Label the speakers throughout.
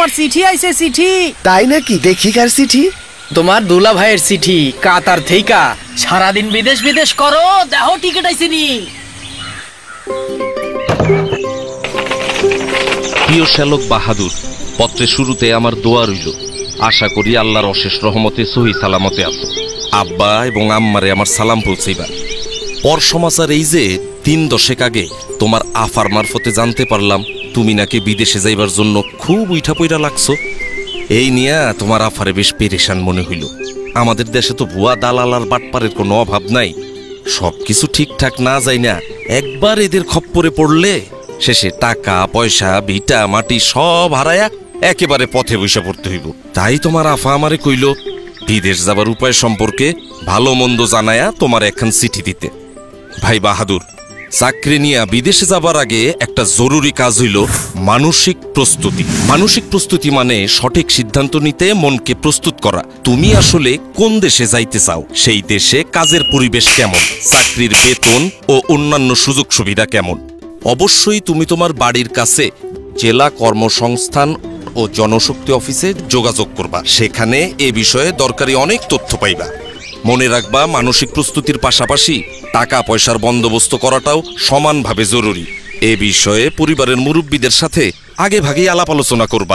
Speaker 1: তোমার চিঠি আইছে চিঠি।
Speaker 2: তাই নাকি? দেখি কার চিঠি?
Speaker 1: তোমার দুলা ভাইয়ের চিঠি, কাতার থেইকা। সারাদিন বিদেশ বিদেশ করো, দেখো টিকিট আইছে নি।
Speaker 3: প্রিয় শ্যালক বাহাদুর, পত্রের শুরুতে আমার দোয়া রইল, আশা করি আল্লাহর অশেষ রহমতে সহি সালামতে আছো। আব্বা এবং আম্মারে আমার সালাম পৌঁছাইবা। পর সমাচার এই যে 3 দশক আগে তোমার আফার মারফতে জানতে পারলাম তুমি নাকি বিদেশে যাইবার জন্য খুব উইঠা পইরা লাগছো। এই নিয়ে তোমার আফারে বেশ পেরেশান মনে হইল। আমাদের দেশে তো ভুয়া দালাল আর বাটপারের কোনো অভাব নাই। সবকিছু ঠিকঠাক না যায় না, একবার এদের খপ্পরে পড়লে শেষে টাকা পয়সা ভিটা মাটি সব হারায়া একেবারে পথে বসে পড়তে হইব। তাই তোমার আফা আমারে কইল বিদেশ যাবার উপায় সম্পর্কে ভালো মন্দ জানায়া তোমার একখান চিঠি দিতে। ভাই বাহাদুর, চাকরি নিয়ে বিদেশে যাবার আগে একটা জরুরি কাজ হইল মানসিক প্রস্তুতি। মানসিক প্রস্তুতি মানে সঠিক সিদ্ধান্ত নিতে মনকে প্রস্তুত করা। তুমি আসলে কোন দেশে যাইতে চাও, সেই দেশে কাজের পরিবেশ কেমন, চাকরির বেতন ও অন্যান্য সুযোগ সুবিধা কেমন। অবশ্যই তুমি তোমার বাড়ির কাছে জেলা কর্মসংস্থান ও জনশক্তি অফিসে যোগাযোগ করবা। সেখানে এ বিষয়ে দরকারি অনেক তথ্য পাইবা। মনে রাখবা, মানসিক প্রস্তুতির পাশাপাশি টাকা পয়সার বন্দোবস্ত করাটাও সমানভাবে জরুরি। এ বিষয়ে পরিবারের মুরব্বীদের সাথে আগে ভাগেই আলাপ আলোচনা করবা।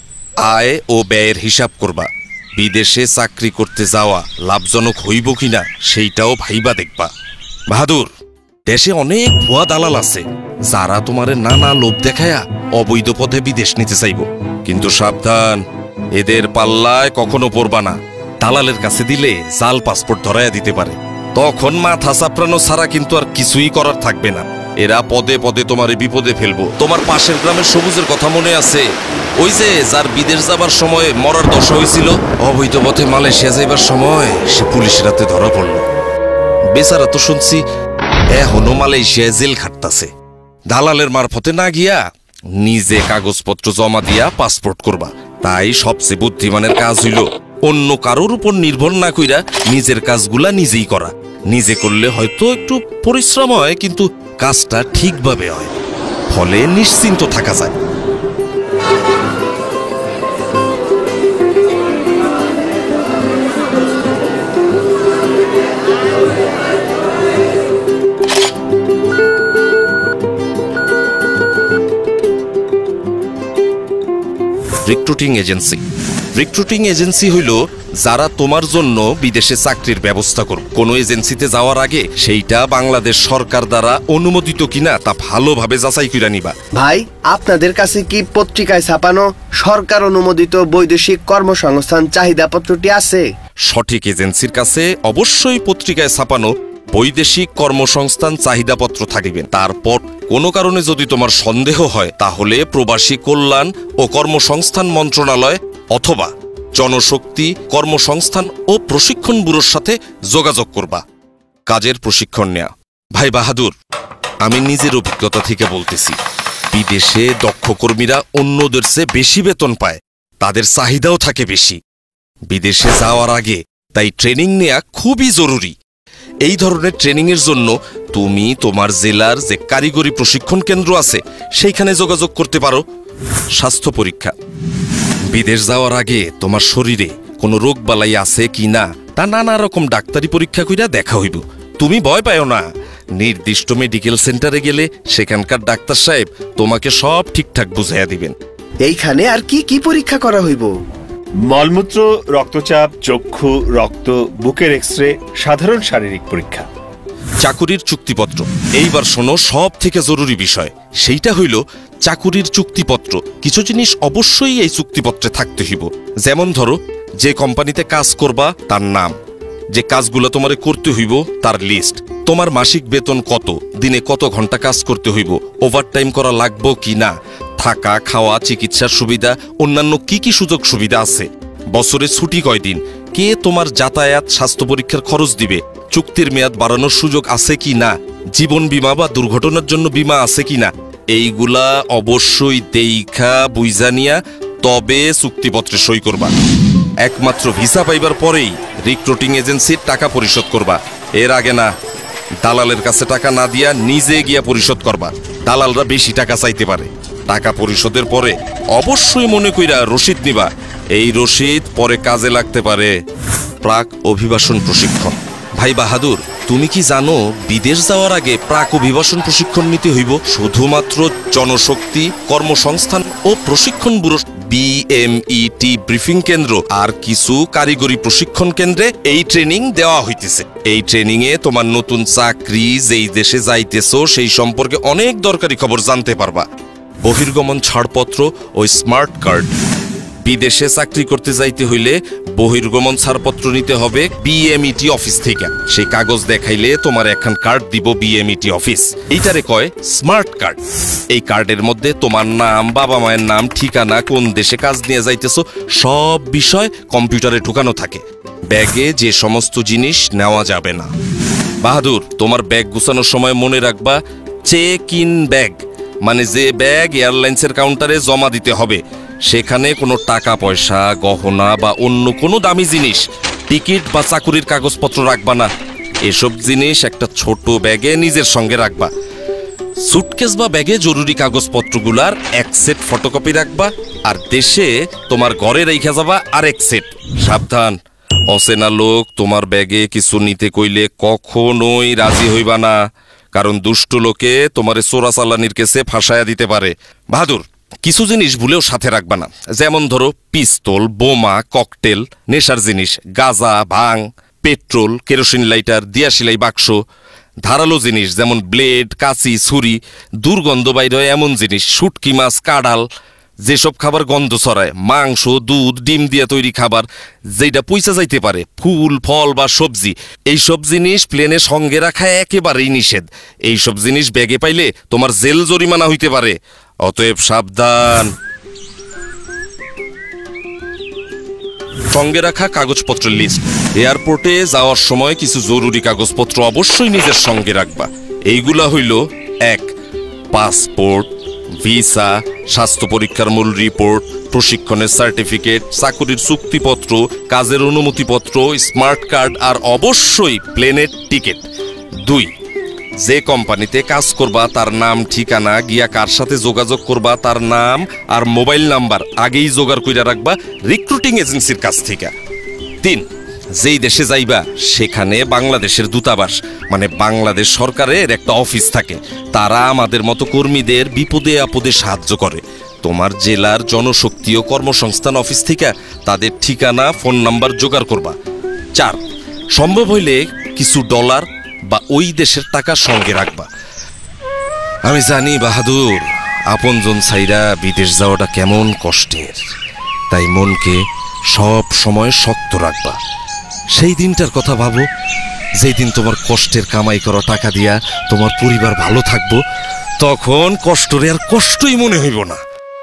Speaker 3: আয় ও ব্যয়ের হিসাব করবা। বিদেশে চাকরি করতে যাওয়া লাভজনক হইব কিনা সেইটাও ভাইবা দেখবা। বাহাদুর, দেশে অনেক ভুয়া দালাল আছে যারা তোমারে নানা লোভ দেখায়া অবৈধ পথে বিদেশ নিতে চাইব। কিন্তু সাবধান, এদের পাল্লায় কখনো পড়বা না। দালালের কাছে দিলে জাল পাসপোর্ট ধরাইয়া দিতে পারে, তখন মাথা চাপড়ানো ছাড়া কিন্তু আর কিছুই করার থাকবে না। এরা পদে পদে তোমার বিপদে ফেলবো। তোমার পাশের গ্রামের সবুজের কথা মনে আছে? ওই যে যার বিদেশ যাবার সময় মরার দশা হয়েছিল, অবৈধ পথে মালয়েশিয়া যাইবার সময় সে পুলিশের হাতে ধরা পড়ল। বেচারা তো শুনছি এখনো মালয়েশিয়ায় জেল খাটতাছে। দালালের মারফতে না গিয়া নিজে কাগজপত্র জমা দিয়া পাসপোর্ট করবা। তাই সবচেয়ে বুদ্ধিমানের কাজ হইল অন্য কারোর উপর নির্ভর না কইরা নিজের কাজগুলা নিজেই করা। নিজে করলে হয়তো একটু পরিশ্রম হয়, কিন্তু কাজটা ঠিকভাবে হয়, ফলে নিশ্চিন্ত থাকা যায়। Recruiting agency. রিক্রুটিং এজেন্সি হইল যারা তোমার জন্য বিদেশে চাকরির ব্যবস্থা করবে। কোনো এজেন্সিতে যাওয়ার আগে সেইটা বাংলাদেশ সরকার দ্বারা অনুমোদিত কিনা তা ভালোভাবে যাচাই করে নিবা।
Speaker 2: ভাই, আপনাদের কাছে কি পত্রিকায় ছাপানো সরকার অনুমোদিত বৈদেশিক কর্মসংস্থান চাহিদাপত্রটি আছে?
Speaker 3: সঠিক এজেন্সির কাছে অবশ্যই পত্রিকায় ছাপানো বৈদেশিক কর্মসংস্থান চাহিদাপত্র থাকিবেন। তারপর কোনো কারণে যদি তোমার সন্দেহ হয়, তাহলে প্রবাসী কল্যাণ ও কর্মসংস্থান মন্ত্রণালয় অথবা জনশক্তি কর্মসংস্থান ও প্রশিক্ষণ ব্যুরোর সাথে যোগাযোগ করবা। কাজের প্রশিক্ষণ নেয়া। ভাই বাহাদুর, আমি নিজের অভিজ্ঞতা থেকে বলতেছি, বিদেশে দক্ষ কর্মীরা অন্যদের চেয়ে বেশি বেতন পায়, তাদের চাহিদাও থাকে বেশি। বিদেশে যাওয়ার আগে তাই ট্রেনিং নেয়া খুবই জরুরি। এই ধরনের ট্রেনিংয়ের জন্য তুমি তোমার জেলার যে কারিগরি প্রশিক্ষণ কেন্দ্র আছে সেইখানে যোগাযোগ করতে পারো। স্বাস্থ্য পরীক্ষা। বিদেশ যাওয়ার আগে তোমার শরীরে কোনো রোগ বালাই আছে কি না তা নানা রকম ডাক্তারি পরীক্ষা কইরা দেখা হইব। তুমি ভয় পাও না, নির্দিষ্ট মেডিকেল সেন্টারে গেলে সেখানকার ডাক্তার সাহেব তোমাকে সব ঠিকঠাক বুঝাইয়া দিবেন।
Speaker 2: এইখানে আর কি কি পরীক্ষা করা হইব?
Speaker 4: মলমূত্র, রক্তচাপ, চক্ষু, রক্ত, বুকের এক্সরে, সাধারণ শারীরিক পরীক্ষা।
Speaker 3: চাকুরির চুক্তিপত্র। এইবার শোনো সব থেকে জরুরি বিষয়, সেইটা হইল চাকুরির চুক্তিপত্র। কিছু জিনিস অবশ্যই এই চুক্তিপত্রে থাকতে হইব। যেমন ধরো, যে কোম্পানিতে কাজ করবা তার নাম, যে কাজগুলো তোমারে করতে হইব তার লিস্ট, তোমার মাসিক বেতন কত, দিনে কত ঘন্টা কাজ করতে হইব, ওভারটাইম করা লাগবো কি না, থাকা খাওয়া চিকিৎসার সুবিধা, অন্যান্য কি কি সুযোগ সুবিধা আছে, বছরে ছুটি কয়দিন, কে তোমার যাতায়াত স্বাস্থ্য পরীক্ষার খরচ দিবে, চুক্তির মেয়াদ বাড়ানোর সুযোগ আছে কি না, জীবন বীমা বা দুর্ঘটনার জন্য বীমা আছে কি না, এইগুলা অবশ্যই দেইখা বুঝা নিয়া তবে চুক্তিপত্রে সই করবা। একমাত্র ভিসা পাইবার পরেই রিক্রুটিং এজেন্সির টাকা পরিশোধ করবা। এর আগে না। দালালের কাছে টাকা না দিয়া নিজে গিয়া পরিশোধ করবা। দালালরা বেশি টাকা চাইতে পারে। টাকা পরিশোধের পরে অবশ্যই মনে কইরা রসিদ নিবা। এই রসিদ পরে কাজে লাগতে পারে। প্রাক অভিবাসন প্রশিক্ষণ। ভাই বাহাদুর, তুমি কি জানো বিদেশ যাওয়ার আগে প্রাক অভিবাসন প্রশিক্ষণ নিতে হইব? শুধুমাত্র জনশক্তি কর্মসংস্থান ও প্রশিক্ষণ ব্যুরো বিএমইটি ব্রিফিং কেন্দ্র আর কিছু কারিগরি প্রশিক্ষণ কেন্দ্রে এই ট্রেনিং দেওয়া হইতেছে। এই ট্রেনিং এ তোমার নতুন চাকরি, যেই দেশে যাইতেছো সেই সম্পর্কে অনেক দরকারি খবর জানতে পারবা। বহির্গমন ছাড়পত্র ও স্মার্ট কার্ড। বিদেশে চাকরি করতে যাইতে হইলে বহির্গমন ছাড়পত্র নিতে হবে বিএমইটি অফিস থেকে। সেই কাগজ দেখাইলে তোমার একখান কার্ড দিব বিএমইটি অফিস। এইটারে কয় স্মার্ট কার্ড। এই কার্ডের মধ্যে তোমার নাম, বাবা মায়ের নাম, ঠিকানা, কোন দেশে কাজ নিয়ে যাইতেছো সব বিষয় কম্পিউটারে ঢুকানো থাকে। ব্যাগে যে সমস্ত জিনিস নেওয়া যাবে না। বাহাদুর, তোমার ব্যাগ গুছানোর সময় মনে রাখবা চেক ইন ব্যাগ, মানে যে ব্যাগ এয়ারলাইন্সের কাউন্টারে জমা দিতে হবে সেখানে কোনো টাকা পয়সা, গহনা বা অন্য কোনো দামি জিনিস, টিকিট বা চাকুরির কাগজপত্র রাখবা না। এসব জিনিস একটা ছোট ব্যাগে নিজের সঙ্গে রাখবা। সুটকেস বা ব্যাগে জরুরি কাগজপত্রগুলার এক সেট ফটোকপি রাখবা, আর দেশে তোমার ঘরে রেখে যাবা আরেক সেট। সাবধান, অচেনা লোক তোমার ব্যাগে কিছু নিতে কইলে কখনোই রাজি হইবা না, কারণ দুষ্ট লোকে তোমারে চোরাচালানির কেসে ফাঁসায়া দিতে পারে। বাহাদুর, কিছু জিনিস ভুলেও সাথে রাখবা না, যেমন ধরো পিস্তল, বোমা, ককটেল, নেশার জিনিস, গাঁজা, ভাং, পেট্রোল, কেরোসিন লাইটার, দিয়াশিলাই বাক্স, ধারালো জিনিস যেমন ব্লেড, কাঁচি, ছুরি, দুর্গন্ধ বাইরে এমন জিনিস, শুটকি মাছ, কাঁড়াল, যেসব খাবার গন্ধ ছড়ায়, মাংস, দুধ, ডিম দিয়ে তৈরি খাবার যেটা পয়সা যাইতে পারে, ফুল, ফল বা সবজি, এইসব জিনিস প্লেনে সঙ্গে রাখা একেবারেই নিষেধ। এইসব জিনিস ব্যাগে পাইলে তোমার জেল জরিমানা হইতে পারে, অতএব সাবধান। সঙ্গে রাখা কাগজপত্রের লিস্ট। এয়ারপোর্টে যাওয়ার সময় কিছু জরুরি কাগজপত্র অবশ্যই নিজের সঙ্গে রাখবা। এইগুলা হইল: 1. পাসপোর্ট, ভিসা, স্বাস্থ্য পরীক্ষার মূল রিপোর্ট, প্রশিক্ষণের সার্টিফিকেট, চাকুরির চুক্তিপত্র, কাজের অনুমতিপত্র, স্মার্ট কার্ড, আর অবশ্যই প্লেনের টিকিট। 2. যে কোম্পানিতে কাজ করবা তার নাম, ঠিকানা, গিয়া কার সাথে যোগাযোগ করবা তার নাম আর মোবাইল নাম্বার আগেই জোগাড় কইরা রাখবা রিক্রুটিং এজেন্সির কাছ থেকে। 3. যেই দেশে যাইবা সেখানে বাংলাদেশের দূতাবাস, মানে বাংলাদেশ সরকারের একটা অফিস থাকে। তারা আমাদের মতো কর্মীদের বিপদে আপদে সাহায্য করে। তোমার জেলার জনশক্তি ও কর্মসংস্থান অফিস থেকে তাদের ঠিকানা, ফোন নাম্বার জোগাড় করবা। 4. সম্ভব হইলে কিছু ডলার বা ওই দেশের টাকা সঙ্গে রাখবা। আমি জানি বাহাদুর, আপনজন ছাইরা বিদেশ যাওয়াটা কেমন কষ্টের, তাই মনকে সব সময় শক্ত রাখবা। সেই দিনটার কথা ভাবো যেই দিন তোমার কষ্টের কামাই করা টাকা দিয়া তোমার পরিবার ভালো থাকবো, তখন কষ্টরে আর কষ্টই মনে হইব না।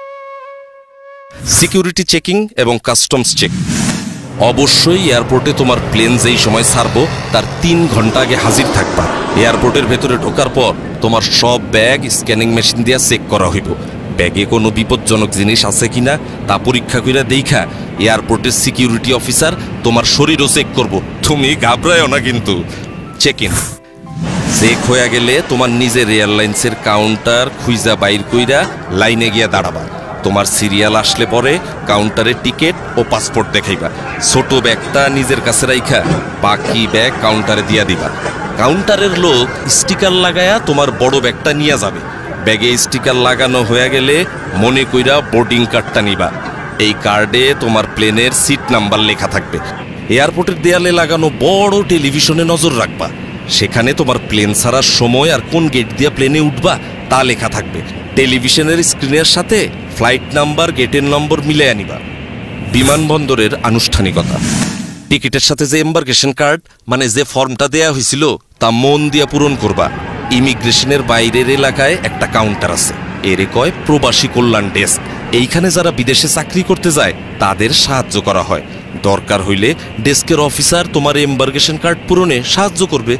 Speaker 3: সিকিউরিটি চেকিং এবং কাস্টমস চেক। অবশ্যই এয়ারপোর্টে তোমার প্লেন যেই সময় ছাড়বো তার 3 ঘন্টা আগে হাজির থাকবা। এয়ারপোর্টের ভেতরে ঢোকার পর তোমার সব ব্যাগ স্ক্যানিং মেশিন দিয়ে চেক করা হইব। ব্যাগে কোনো বিপজ্জনক জিনিস আছে কিনা তা পরীক্ষা করে দেখা এয়ারপোর্টের সিকিউরিটি অফিসার তোমার শরীরও চেক করব। তুমি ঘাবড়ায়ও না কিন্তু। Check in. চেক হয়ে গেলে তোমার নিজের এয়ারলাইন্সের কাউন্টার খুঁজা বাইর কইরা লাইনে গিয়া দাঁড়াবা। তোমার সিরিয়াল আসলে পরে কাউন্টারে টিকিট ও পাসপোর্ট দেখাইবা। ছোট ব্যাগটা নিজের কাছে রাইখা বাকি ব্যাগ কাউন্টারে দিয়া দিবা। কাউন্টারের লোক স্টিকার লাগায়া তোমার বড় ব্যাগটা নিয়ে যাবে। ব্যাগে স্টিকার লাগানো হয়ে গেলে মনে কইরা বোর্ডিং কার্ডটা নিবা। এই কার্ডে তোমার প্লেনের সিট নাম্বার লেখা থাকবে। এয়ারপোর্টের দেয়ালে লাগানো বড় টেলিভিশনে নজর রাখবা। সেখানে তোমার প্লেন ছাড়ার সময় আর কোন গেট দিয়ে প্লেনে উঠবা তা লেখা থাকবে। টেলিভিশনের স্ক্রিনের সাথে ফ্লাইট নাম্বার, গেটের নম্বর মিলিয়ে নিবা। বিমানবন্দরের আনুষ্ঠানিকতা। টিকিটের সাথে যে এম্বার্কেশন কার্ড, মানে যে ফর্মটা দেয়া হয়েছিল, তা মন দিয়া পূরণ করবা। ইমিগ্রেশনের বাইরের এলাকায় একটা কাউন্টার আছে, এরে কয় প্রবাসী কল্যাণ ডেস্ক। এইখানে যারা বিদেশে চাকরি করতে যায় তাদের সাহায্য করা হয়। দরকার হইলে ডেস্কের অফিসার তোমার এম্বার্কেশন কার্ড পূরণে সাহায্য করবে।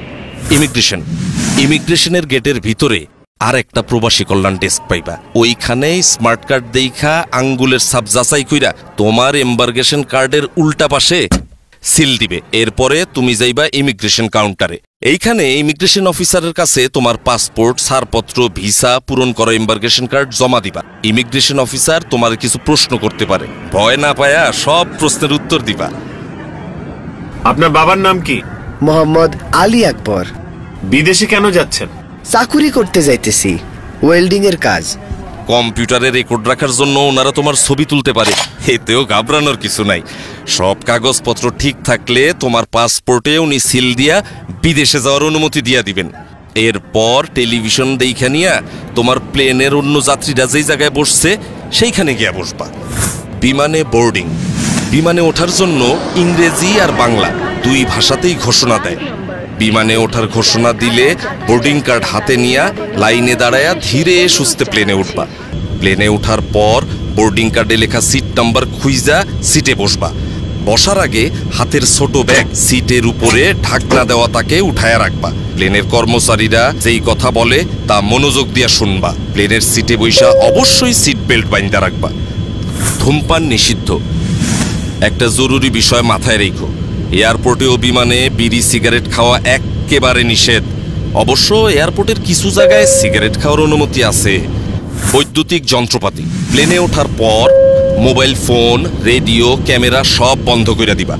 Speaker 3: ইমিগ্রেশনের গেটের ভিতরে আর একটা প্রবাসী কল্যাণ ডেস্ক পাইবা। ওইখানে স্মার্ট কার্ড দেখা আঙ্গুলের ছাপ যাচাই কইরা তোমার এম্বার্কেশন কার্ডের উল্টা পাশে সিল দিবে। এরপরে তুমি যাইবা ইমিগ্রেশন কাউন্টারে। এইখানে ইমিগ্রেশন অফিসারের কাছে তোমার পাসপোর্ট, ছাড়পত্র, ভিসা, পূরণ করা এম্বার্কেশন কার্ড জমা দিবা। ইমিগ্রেশন অফিসার তোমার কিছু প্রশ্ন করতে পারে, ভয় না পায়া সব প্রশ্নের উত্তর দিবা।
Speaker 4: আপনার বাবার নাম কি?
Speaker 2: মোহাম্মদ আলী আকবর।
Speaker 4: বিদেশে কেন যাচ্ছেন?
Speaker 2: চাকুরি করতে যাইতেছি, ওয়েল্ডিং এর কাজ।
Speaker 3: কম্পিউটারে রেকর্ড রাখার জন্য ওনারা তোমার ছবি তুলতে পারে, এতেও ঘাবড়ানোর কিছু নাই। সব কাগজপত্র ঠিক থাকলে তোমার পাসপোর্টে উনি সিল দিয়া বিদেশে যাওয়ার অনুমতি দিয়া দিবেন। এরপর টেলিভিশন দেখা নিয়া তোমার প্লেনের অন্য যাত্রীরা যেই জায়গায় বসছে সেইখানে গিয়া বসবা। বিমানে বোর্ডিং। বিমানে ওঠার জন্য ইংরেজি আর বাংলা দুই ভাষাতেই ঘোষণা দেয়। বিমানে ওঠার ঘোষণা দিলে বোর্ডিং কার্ড হাতে নিয়া লাইনে দাঁড়ায়া ধীরে সুস্থে প্লেনে উঠবা। প্লেনে ওঠার পর বোর্ডিং কার্ডে লেখা সিট নাম্বার খুঁজা সিটে বসবা। বসার আগে হাতের ছোট ব্যাগ সিটের উপরে ঢাকনা দেওয়া তাকে উঠায়া রাখবা। প্লেনের কর্মচারীরা যেই কথা বলে তা মনোযোগ দিয়া শুনবা। প্লেনের সিটে বৈশা অবশ্যই সিট বেল্ট বাইন্ধা রাখবা। ধূমপান নিষিদ্ধ। একটা জরুরি বিষয় মাথায় রেখো, এয়ারপোর্টে ও বিমানে বিড়ি সিগারেট খাওয়া একেবারে নিষেধ। অবশ্য এয়ারপোর্টের কিছু জায়গায় সিগারেট খাওয়ার অনুমতি আছে। বৈদ্যুতিক যন্ত্রপাতি। প্লেনে ওঠার পর মোবাইল ফোন, রেডিও, ক্যামেরা সব বন্ধ করে দিবা।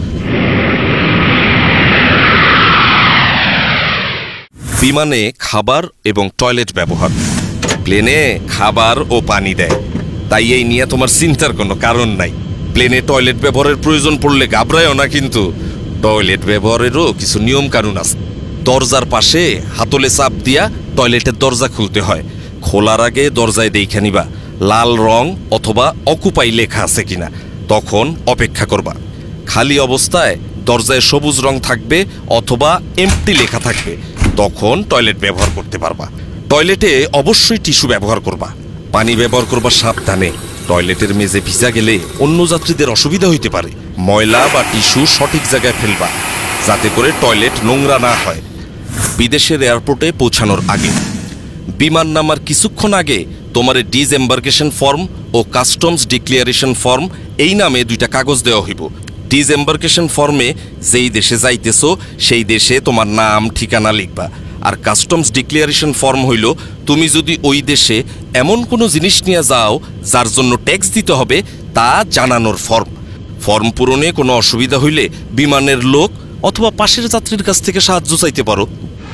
Speaker 3: বিমানে খাবার এবং টয়লেট ব্যবহার। প্লেনে খাবার ও পানি দেয়, তাই এই নিয়ে তোমার চিন্তার কোনো কারণ নাই। প্লেনে টয়লেট ব্যবহারের প্রয়োজন পড়লে ঘাবড়ায়ও না, কিন্তু টয়লেট ব্যবহারেরও কিছু নিয়ম কানুন আছে। দরজার পাশে হাতলে চাপ দিয়া টয়লেটের দরজা খুলতে হয়। খোলার আগে দরজায় দেখে নিবা লাল রং অথবা অকুপাই লেখা আছে কিনা, তখন অপেক্ষা করবা। খালি অবস্থায় দরজায় সবুজ রং থাকবে অথবা এমটি লেখা থাকবে, তখন টয়লেট ব্যবহার করতে পারবা। টয়লেটে অবশ্যই টিস্যু ব্যবহার করবা। পানি ব্যবহার করবা সাবধানে। টয়লেটের মেঝে ভিজা গেলে অন্য যাত্রীদের অসুবিধা হইতে পারে। ময়লা বা টিস্যু সঠিক জায়গায় ফেলবা, যাতে করে টয়লেট নোংরা না হয়। বিদেশের এয়ারপোর্টে পৌঁছানোর আগে, বিমান নামার কিছুক্ষণ আগে তোমার ডিসএম্বার্কেশন ফর্ম ও কাস্টমস ডিক্লিয়ারেশন ফর্ম এই নামে দুইটা কাগজ দেওয়া হইব। ডিসএম্বার্কেশন ফর্মে যেই দেশে যাইতেছো সেই দেশে তোমার নাম ঠিকানা লিখবা, আর কাস্টমস ডিক্লিয়ারেশন ফর্ম হইল তুমি যদি ওই দেশে এমন কোনো জিনিস নিয়ে যাও যার জন্য ট্যাক্স দিতে হবে তা জানানোর ফর্ম। ফর্ম পূরণে কোনো অসুবিধা হইলে বিমানের লোক অথবা পাশের যাত্রীর কাছ থেকে সাহায্য চাইতে পারো।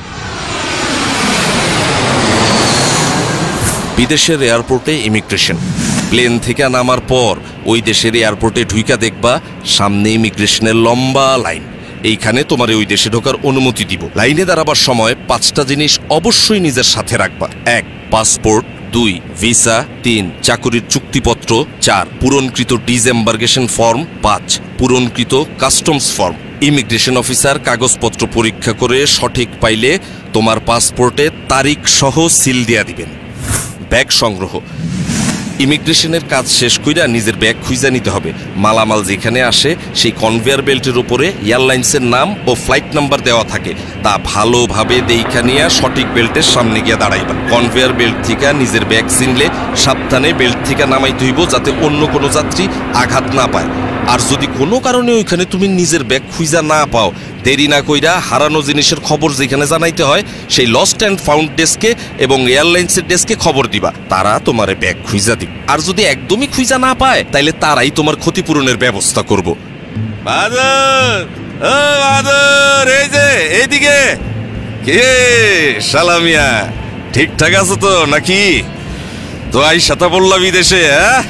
Speaker 3: বিদেশের এয়ারপোর্টে ইমিগ্রেশন। প্লেন থেকে নামার পর ওই দেশের এয়ারপোর্টে ঢুইকা দেখবা সামনে ইমিগ্রেশনের লম্বা লাইন। এইখানে তোমার ওই দেশে ঢোকার অনুমতি দিব। লাইনে দাঁড়াবার সময় 5টা জিনিস অবশ্যই নিজের সাথে রাখবা। 1 পাসপোর্ট, 2 ভিসা, 3 চাকুরির চুক্তিপত্র, 4 পূরণকৃত ডিসএম্বার্কেশন ফর্ম, 5 পূরণকৃত কাস্টমস ফর্ম। ইমিগ্রেশন অফিসার কাগজপত্র পরীক্ষা করে সঠিক পাইলে তোমার পাসপোর্টে তারিখ সহ সিল দিয়া দিবেন। ব্যাগ সংগ্রহ। ইমিগ্রেশনের কাজ শেষ কইরা নিজের ব্যাগ খুঁজে নিতে হবে। মালামাল যেখানে আসে সেই কনভেয়ার বেল্টের উপরে এয়ারলাইন্সের নাম ও ফ্লাইট নাম্বার দেওয়া থাকে, তা ভালোভাবে দেখা নিয়ে সঠিক বেল্টের সামনে গিয়ে দাঁড়াইবা। কনভেয়ার বেল্ট থেকে নিজের ব্যাগ চিনলে সাবধানে বেল্ট থেকে নামাইতে হইব, যাতে অন্য কোনো যাত্রী আঘাত না পায়। আর যদি কোনো কারণে ওইখানে তুমি নিজের ব্যাগ খুঁজা না পাও, দেরি না কইরা হারানো জিনিসের খবর যেখানে জানাইতে হয় সেই লস্ট অ্যান্ড ফাউন্ড ডেস্কে এবং এয়ারলাইন্সের ডেস্কে খবর দিবা, তারা তোমার ব্যাগ খুঁজা দিবে। আর যদি একদমই খুঁজা না পায় তাইলে তারাই তোমার ক্ষতিপূরণের ব্যবস্থা করব। এই যে এইদিকে কে সালামিয়া, ঠিকঠাক আছো তো নাকি? তো আইসাতা বললা বিদেশে?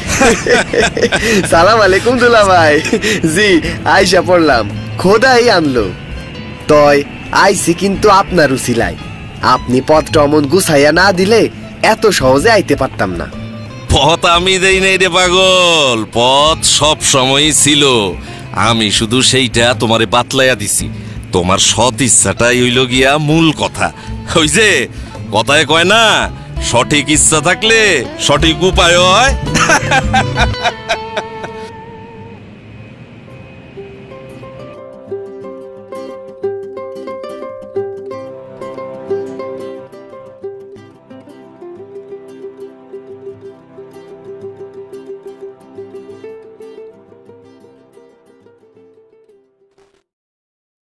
Speaker 2: সালাম আলাইকুম দুলা ভাই। জি আইসা পড়লাম, খোদাই আনলো। তয় আইসি কিন্তু আপনার উসিলাই। আপনি পথটা অমন গুছাইয়া না দিলে এত সহজে আইতে পারতাম না।
Speaker 3: পথ আমি দেই নাই রে পাগল, পথ সব সময়ই ছিল। আমি শুধু সেইটা তোমারে বাতলাইয়া দিছি। তোমার সৎ ইচ্ছাটাই হইল গিয়া মূল কথা। ওই যে কথায় কয় না, সঠিক ইচ্ছা থাকলে সঠিক উপায় হয়।